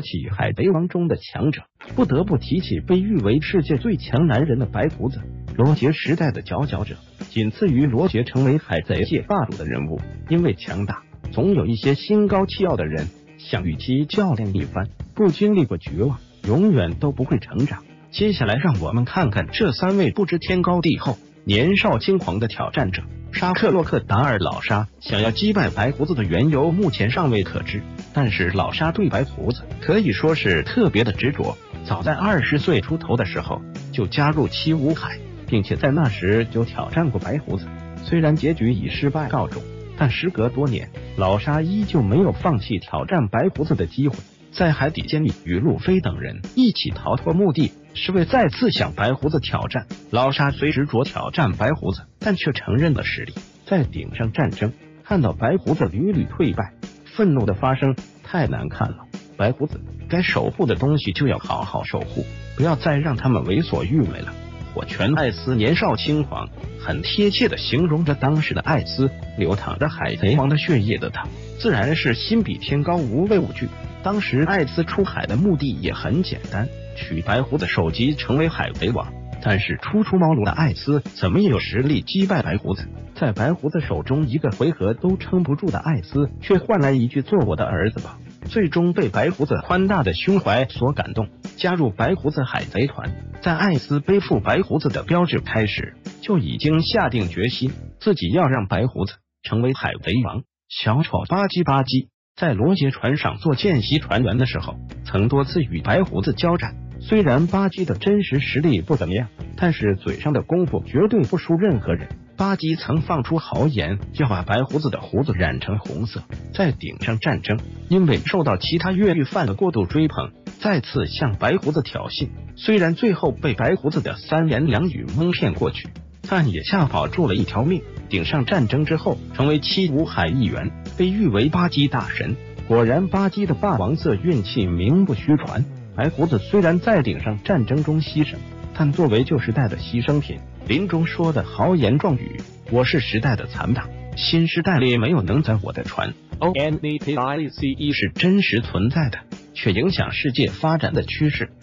起海贼王中的强者，不得不提起被誉为世界最强男人的白胡子，罗杰时代的佼佼者，仅次于罗杰成为海贼界霸主的人物。因为强大，总有一些心高气傲的人想与其较量一番，不经历过绝望，永远都不会成长。接下来让我们看看这3位不知天高地厚、年少轻狂的挑战者。沙克洛克达尔老沙想要击败白胡子的缘由目前尚未可知，但是老沙对白胡子可以说是特别的执着。早在20岁出头的时候就加入七武海，并且在那时就挑战过白胡子，虽然结局以失败告终，但时隔多年，老沙依旧没有放弃挑战白胡子的机会。在海底监狱与路飞等人一起逃脱，目的是为再次向白胡子挑战。老沙虽执着挑战白胡子，但却承认了实力。在顶上战争，看到白胡子屡屡退败，愤怒的发声太难看了。白胡子，该守护的东西就要好好守护，不要再让他们为所欲为了。火拳艾斯年少轻狂，很贴切的形容着当时的艾斯。流淌着海贼王的血液的他，自然是心比天高，无畏无惧。当时艾斯出海的目的也很简单，取白胡子首级成为海贼王。但是初出茅庐的艾斯怎么也有实力击败白胡子，在白胡子手中一个回合都撑不住的艾斯，却换来一句做我的儿子吧。最终被白胡子宽大的胸怀所感动，加入白胡子海贼团。在艾斯背负白胡子的标志开始，就已经下定决心自己要让白胡子成为海贼王。小丑巴基在罗杰船上做见习船员的时候，曾多次与白胡子交战。虽然巴基的真实实力不怎么样，但是嘴上的功夫绝对不输任何人。巴基曾放出豪言，要把白胡子的胡子染成红色。在顶上战争，因为受到其他越狱犯的过度追捧，再次向白胡子挑衅。虽然最后被白胡子的3言2语蒙骗过去，但也恰保住了一条命。顶上战争之后，成为七武海一员，被誉为巴基大神。果然，巴基的霸王色运气名不虚传。白胡子虽然在顶上战争中牺牲，但作为旧时代的牺牲品，临终说的豪言壮语，我是时代的残党，新时代里没有能载我的船。ONEPICE 是真实存在的，却影响世界发展的趋势。